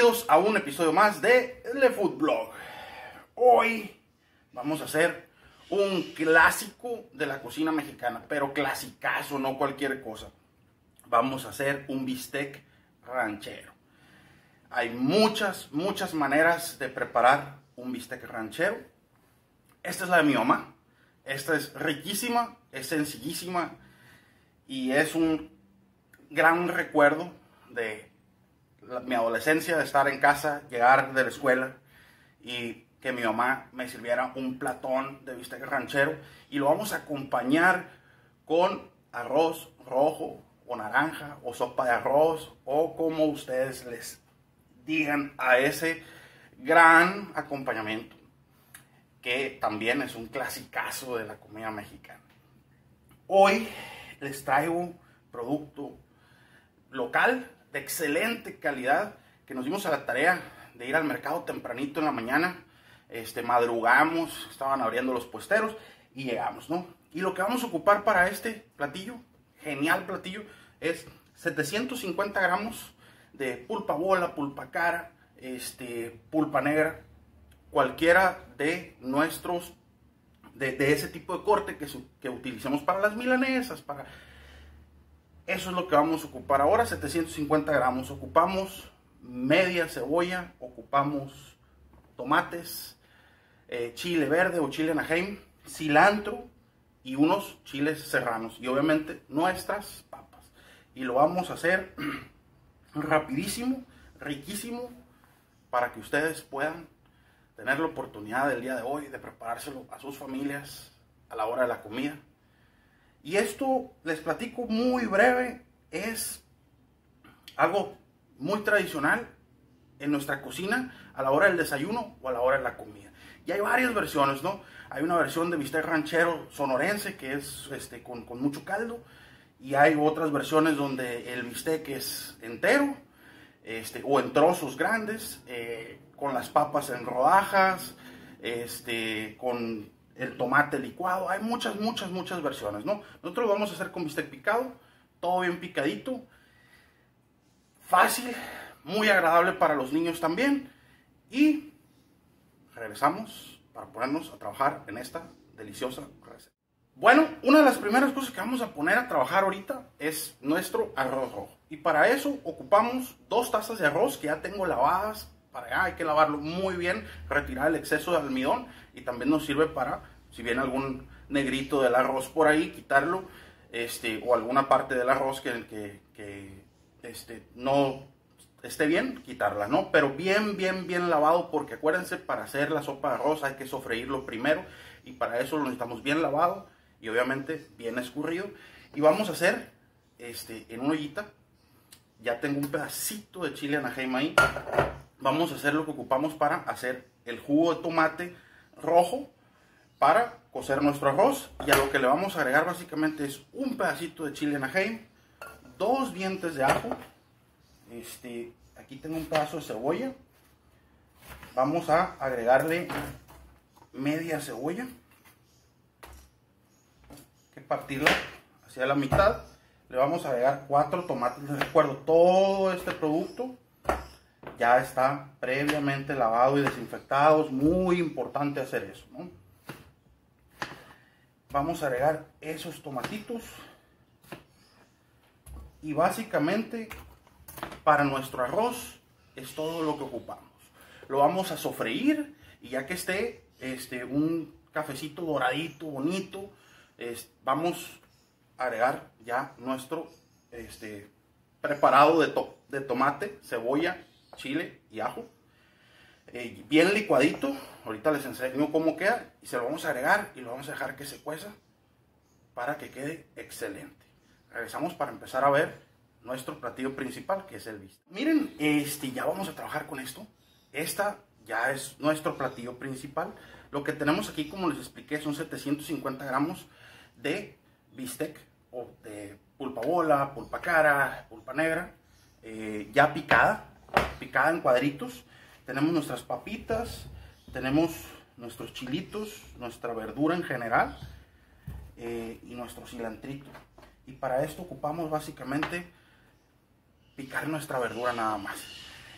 Bienvenidos a un episodio más de Le Food Blog. Hoy vamos a hacer un clásico de la cocina mexicana, pero clasicazo, no cualquier cosa. Vamos a hacer un bistec ranchero. Hay muchas maneras de preparar un bistec ranchero. Esta es la de mi mamá. Esta es riquísima, es sencillísima y es un gran recuerdo de mi adolescencia, de estar en casa, llegar de la escuela y que mi mamá me sirviera un platón de bistec ranchero, y lo vamos a acompañar con arroz rojo o naranja o sopa de arroz o como ustedes les digan a ese gran acompañamiento que también es un clasicazo de la comida mexicana. Hoy les traigo producto local de excelente calidad que nos dimos a la tarea de ir al mercado tempranito en la mañana. Madrugamos, estaban abriendo los puesteros y llegamos, ¿no? Y lo que vamos a ocupar para este platillo, genial platillo, es 750 gramos de pulpa bola, pulpa cara, pulpa negra, cualquiera de nuestros, de ese tipo de corte que utilicemos para las milanesas, para... Eso es lo que vamos a ocupar ahora, 750 gramos. Ocupamos media cebolla, ocupamos tomates, chile verde o chile anaheim, cilantro y unos chiles serranos. Y obviamente nuestras papas. Y lo vamos a hacer rapidísimo, riquísimo, para que ustedes puedan tener la oportunidad del día de hoy de preparárselo a sus familias a la hora de la comida. Y esto, les platico muy breve, es algo muy tradicional en nuestra cocina a la hora del desayuno o a la hora de la comida. Y hay varias versiones, ¿no? Hay una versión de bistec ranchero sonorense que es con mucho caldo, y hay otras versiones donde el bistec es entero o en trozos grandes, con las papas en rodajas, con el tomate licuado. Hay muchas versiones, ¿no? Nosotros lo vamos a hacer con bistec picado, todo bien picadito, fácil, muy agradable para los niños también. Y regresamos para ponernos a trabajar en esta deliciosa receta. Bueno, una de las primeras cosas que vamos a poner a trabajar ahorita es nuestro arroz rojo. Y para eso ocupamos 2 tazas de arroz que ya tengo lavadas. Para allá hay que lavarlo muy bien, retirar el exceso de almidón, y también nos sirve para, si viene algún negrito del arroz por ahí, quitarlo, o alguna parte del arroz que no esté bien, quitarla, ¿no? Pero bien lavado, porque acuérdense, para hacer la sopa de arroz hay que sofreírlo primero, y para eso lo necesitamos bien lavado y obviamente bien escurrido. Y vamos a hacer en una ollita, ya tengo un pedacito de chile anaheim ahí. Vamos a hacer lo que ocupamos para hacer el jugo de tomate rojo para cocer nuestro arroz, y a lo que le vamos a agregar básicamente es un pedacito de chile anaheim, 2 dientes de ajo, aquí tengo un pedazo de cebolla. Vamos a agregarle media cebolla, que partirla hacia la mitad. Le vamos a agregar 4 tomates. Les recuerdo, todo este producto ya está previamente lavado y desinfectado. Es muy importante hacer eso, ¿no? Vamos a agregar esos tomatitos. Y básicamente para nuestro arroz es todo lo que ocupamos. Lo vamos a sofreír, y ya que esté un cafecito doradito, bonito, vamos a agregar ya nuestro preparado de tomate, cebolla, chile y ajo, bien licuadito. Ahorita les enseño cómo queda, y se lo vamos a agregar y lo vamos a dejar que se cueza para que quede excelente. Regresamos para empezar a ver nuestro platillo principal, que es el bistec. Miren, ya vamos a trabajar con esto. Esta ya es nuestro platillo principal. Lo que tenemos aquí, como les expliqué, son 750 gramos de bistec, o de pulpa bola, pulpa cara, pulpa negra, ya picada en cuadritos. Tenemos nuestras papitas, tenemos nuestros chilitos, nuestra verdura en general, y nuestro cilantrito. Y para esto ocupamos básicamente picar nuestra verdura nada más.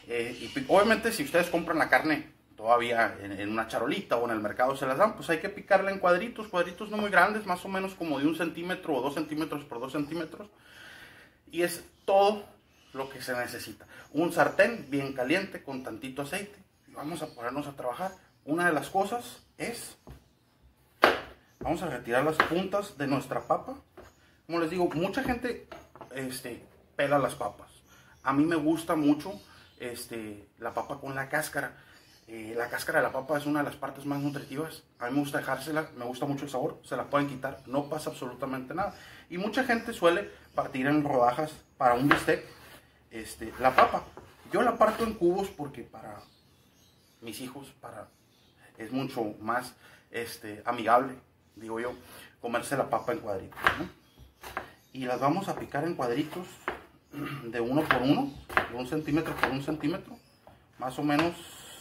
Obviamente si ustedes compran la carne todavía en una charolita o en el mercado se las dan, pues hay que picarla en cuadritos, cuadritos no muy grandes, más o menos como de 1 centímetro o 2 centímetros por 2 centímetros. Y es todo lo que se necesita. Un sartén bien caliente con tantito aceite. Y vamos a ponernos a trabajar. Una de las cosas es, vamos a retirar las puntas de nuestra papa. Como les digo, mucha gente pela las papas. A mí me gusta mucho la papa con la cáscara. La cáscara de la papa es una de las partes más nutritivas. A mí me gusta dejársela, me gusta mucho el sabor. Se la pueden quitar, no pasa absolutamente nada. Y mucha gente suele partir en rodajas para un bistec la papa. Yo la parto en cubos porque para mis hijos es mucho más amigable, digo yo, comerse la papa en cuadritos, ¿no? Y las vamos a picar en cuadritos de 1 por 1, de 1 centímetro por 1 centímetro, más o menos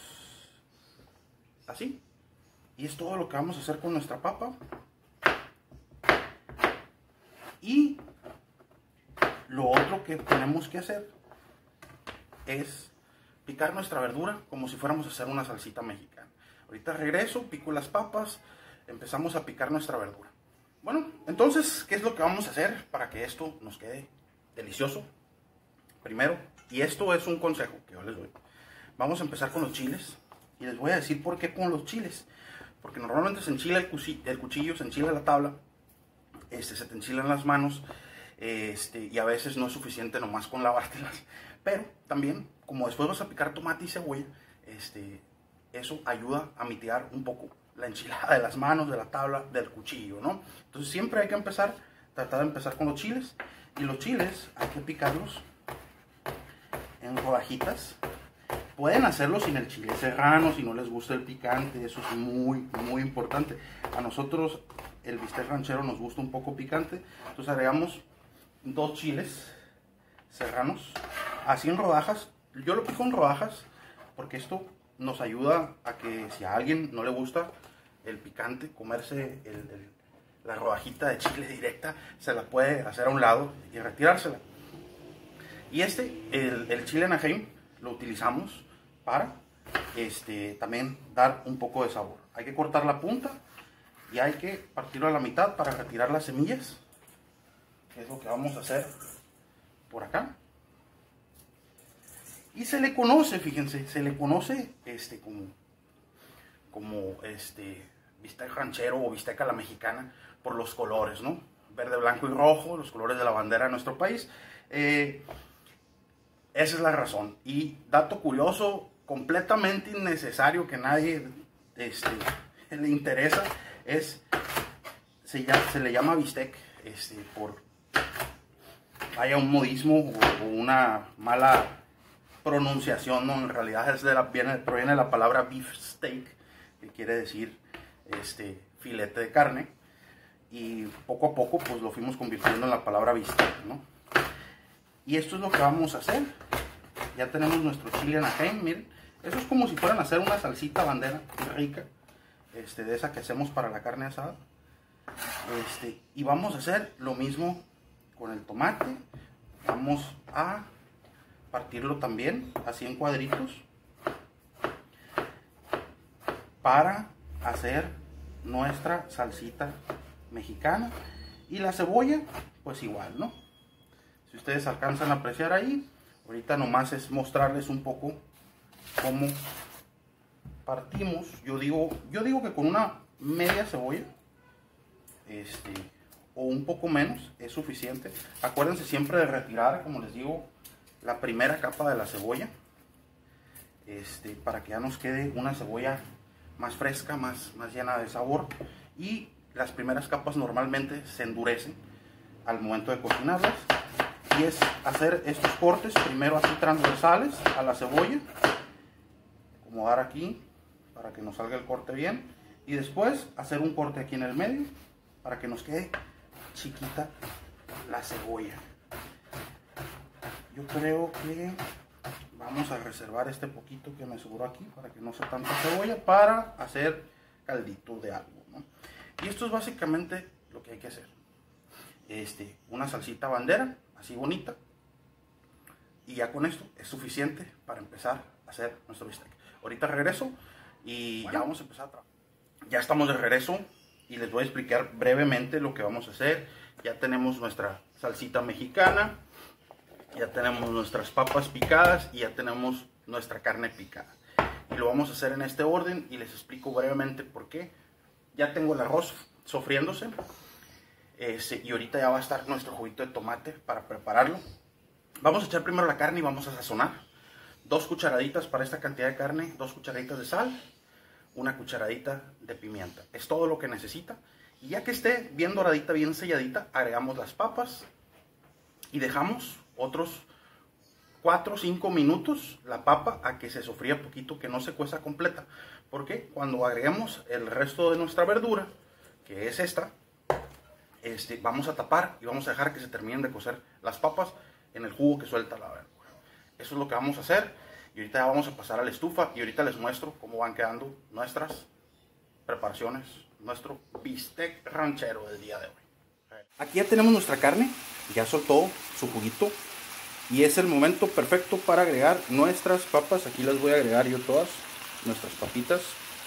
así. Y es todo lo que vamos a hacer con nuestra papa. Y lo otro que tenemos que hacer es picar nuestra verdura como si fuéramos a hacer una salsita mexicana. Ahorita regreso, pico las papas, empezamos a picar nuestra verdura. Bueno, entonces, ¿qué es lo que vamos a hacer para que esto nos quede delicioso? Primero, y esto es un consejo que yo les doy, vamos a empezar con los chiles. Y les voy a decir por qué con los chiles. Porque normalmente se enchila el cuchillo, se enchila la tabla, se te enchilan las manos, y a veces no es suficiente nomás con lavártelas. Pero también, como después vas a picar tomate y cebolla, eso ayuda a mitigar un poco la enchilada de las manos, de la tabla, del cuchillo, ¿no? Entonces siempre hay que tratar de empezar con los chiles. Y los chiles hay que picarlos en rodajitas. Pueden hacerlo sin el chile serrano, si no les gusta el picante, eso es muy, muy importante. A nosotros el bistec ranchero nos gusta un poco picante, entonces agregamos 2 chiles serranos, así en rodajas. Yo lo pico en rodajas porque esto nos ayuda a que si a alguien no le gusta el picante, comerse la rodajita de chile directa, se la puede hacer a un lado y retirársela. Y el chile Anaheim lo utilizamos para también dar un poco de sabor. Hay que cortar la punta y hay que partirlo a la mitad para retirar las semillas, que es lo que vamos a hacer por acá. Y se le conoce, fíjense, se le conoce como bistec ranchero o bistec a la mexicana por los colores, ¿no? Verde, blanco y rojo, los colores de la bandera de nuestro país. Esa es la razón. Y dato curioso, completamente innecesario, que nadie le interesa, se le llama bistec por haya un modismo o una mala pronunciación, ¿no? En realidad proviene de la palabra beef steak, que quiere decir filete de carne, y poco a poco pues lo fuimos convirtiendo en la palabra bistec, ¿no? Y esto es lo que vamos a hacer. Ya tenemos nuestro chile Anaheim, miren, eso es como si fueran a hacer una salsita bandera rica, de esa que hacemos para la carne asada. Y vamos a hacer lo mismo con el tomate. Vamos a partirlo también así en cuadritos para hacer nuestra salsita mexicana. Y la cebolla pues igual, ¿no? Si ustedes alcanzan a apreciar ahí, ahorita nomás es mostrarles un poco cómo partimos. Yo digo que con una media cebolla o un poco menos es suficiente. Acuérdense siempre de retirar, como les digo, la primera capa de la cebolla, para que ya nos quede una cebolla más fresca, más llena de sabor. Y las primeras capas normalmente se endurecen al momento de cocinarlas. Y es hacer estos cortes primero así transversales a la cebolla, acomodar aquí para que nos salga el corte bien, y después hacer un corte aquí en el medio para que nos quede chiquita la cebolla. Yo creo que vamos a reservar este poquito que me sobró aquí para que no sea tanta cebolla, para hacer caldito de algo, ¿no? Y esto es básicamente lo que hay que hacer. Una salsita bandera así bonita, Y ya con esto es suficiente para empezar a hacer nuestro bistec. Ahorita regreso y ya vamos a empezar a trabajar. Ya estamos de regreso y les voy a explicar brevemente lo que vamos a hacer. Ya tenemos nuestra salsita mexicana, ya tenemos nuestras papas picadas y ya tenemos nuestra carne picada. Y lo vamos a hacer en este orden y les explico brevemente por qué. Ya tengo el arroz sofriéndose y ahorita ya va a estar nuestro juguito de tomate para prepararlo. Vamos a echar primero la carne y vamos a sazonar. 2 cucharaditas para esta cantidad de carne, 2 cucharaditas de sal, 1 cucharadita de pimienta. Es todo lo que necesita. Y ya que esté bien doradita, bien selladita, agregamos las papas y dejamos otros 4 o 5 minutos la papa a que se sofría poquito, que no se cueza completa. Porque cuando agreguemos el resto de nuestra verdura, que es esta, vamos a tapar y vamos a dejar que se terminen de cocer las papas en el jugo que suelta la verdura. Eso es lo que vamos a hacer. Y ahorita ya vamos a pasar a la estufa y ahorita les muestro cómo van quedando nuestras preparaciones, nuestro bistec ranchero del día de hoy. Aquí ya tenemos nuestra carne, ya soltó su juguito y es el momento perfecto para agregar nuestras papas. Aquí las voy a agregar yo todas, nuestras papitas.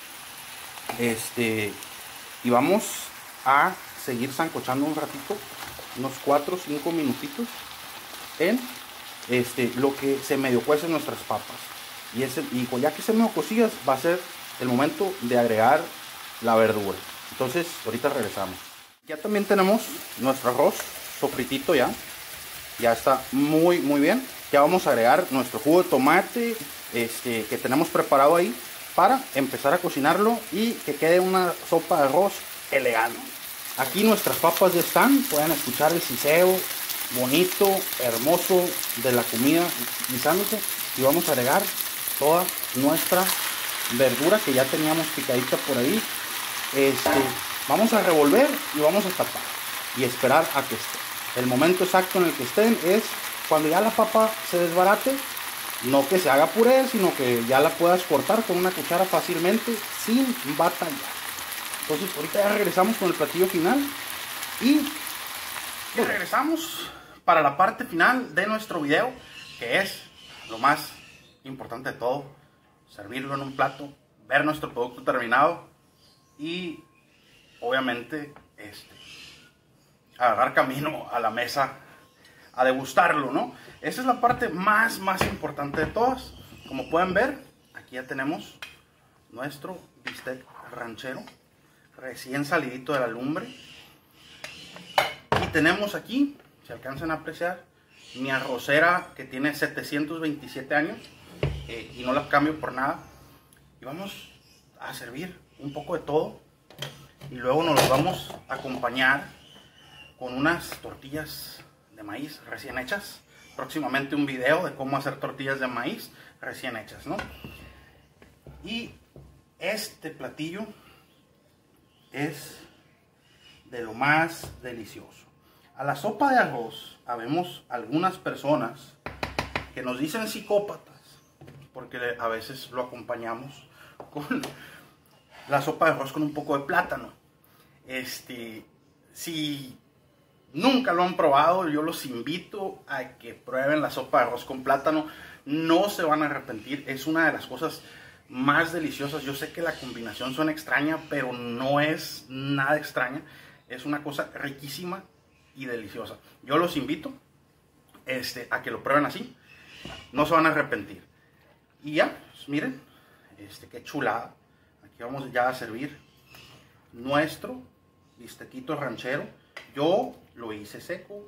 Y vamos a seguir sancochando un ratito, unos 4 o 5 minutitos en lo que se medio cuecen nuestras papas. Y ya que se medio cocidas, va a ser el momento de agregar la verdura. Entonces ahorita regresamos. Ya también tenemos nuestro arroz sofritito, ya está muy bien. Ya vamos a agregar nuestro jugo de tomate que tenemos preparado ahí para empezar a cocinarlo y que quede una sopa de arroz elegante. Aquí nuestras papas ya están, pueden escuchar el siseo bonito, hermoso de la comida guisándose. Y vamos a agregar toda nuestra verdura que ya teníamos picadita por ahí. Vamos a revolver y vamos a tapar y esperar a que esté. El momento exacto en el que estén es cuando ya la papa se desbarate, no que se haga puré, sino que ya la puedas cortar con una cuchara fácilmente sin batallar. Entonces ahorita ya regresamos con el platillo final y regresamos para la parte final de nuestro video, que es lo más importante de todo: servirlo en un plato, ver nuestro producto terminado y obviamente agarrar camino a la mesa a degustarlo, ¿no? Esa es la parte más importante de todas. Como pueden ver, aquí ya tenemos nuestro bistec ranchero recién salidito de la lumbre. Y tenemos aquí, si alcanzan a apreciar, mi arrocera que tiene 727 años y no la cambio por nada. Y vamos a servir un poco de todo y luego nos los vamos a acompañar con unas tortillas de maíz recién hechas. Próximamente un video de cómo hacer tortillas de maíz recién hechas, ¿no? Y este platillo es de lo más delicioso. A la sopa de arroz habemos algunas personas que nos dicen psicópatas porque a veces lo acompañamos con la sopa de arroz con un poco de plátano. Si nunca lo han probado, yo los invito a que prueben la sopa de arroz con plátano. No se van a arrepentir. Es una de las cosas más deliciosas. Yo sé que la combinación suena extraña, pero no es nada extraña. Es una cosa riquísima y deliciosa. Yo los invito a que lo prueben así. No se van a arrepentir. Y ya, pues miren, qué chulada. Aquí vamos ya a servir nuestro bistequito ranchero. Yo lo hice seco,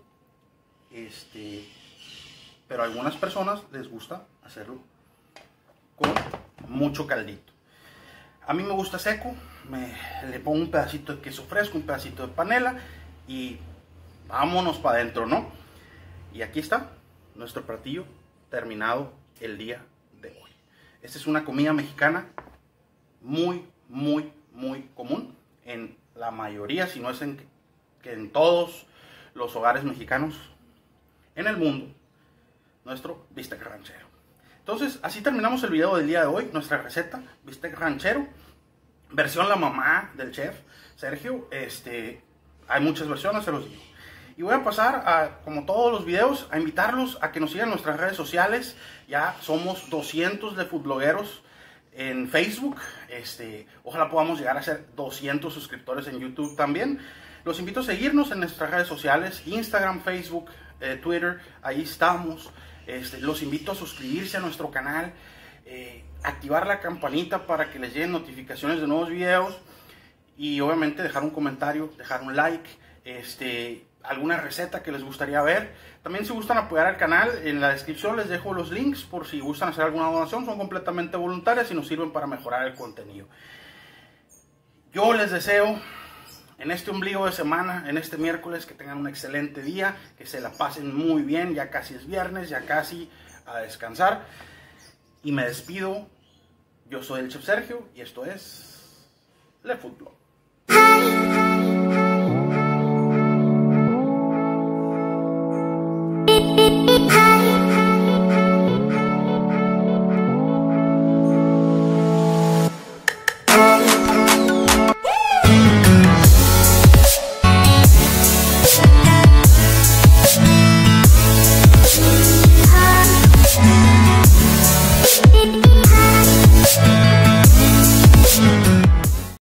pero a algunas personas les gusta hacerlo con mucho caldito. A mí me gusta seco, le pongo un pedacito de queso fresco, un pedacito de panela y vámonos para adentro, ¿no? Y aquí está nuestro platillo terminado el día de hoy. Esta es una comida mexicana muy común en la mayoría, si no es que en todos los hogares mexicanos en el mundo, nuestro bistec ranchero. Entonces, así terminamos el video del día de hoy, nuestra receta, bistec ranchero, versión la mamá del chef Sergio. Hay muchas versiones, se los digo. Y voy a pasar, como todos los videos, a invitarlos a que nos sigan en nuestras redes sociales. Ya somos 200 de foodblogueros en Facebook. Ojalá podamos llegar a ser 200 suscriptores en YouTube también. Los invito a seguirnos en nuestras redes sociales, Instagram, Facebook, Twitter, ahí estamos. Los invito a suscribirse a nuestro canal, activar la campanita para que les lleguen notificaciones de nuevos videos y obviamente dejar un comentario, dejar un like, alguna receta que les gustaría ver. También si gustan apoyar al canal, en la descripción les dejo los links por si gustan hacer alguna donación. Son completamente voluntarias y nos sirven para mejorar el contenido. Yo les deseo en este ombligo de semana, en este miércoles, que tengan un excelente día, que se la pasen muy bien. Ya casi es viernes, ya casi a descansar. Y me despido. Yo soy el Chef Sergio y esto es Le Food Blog.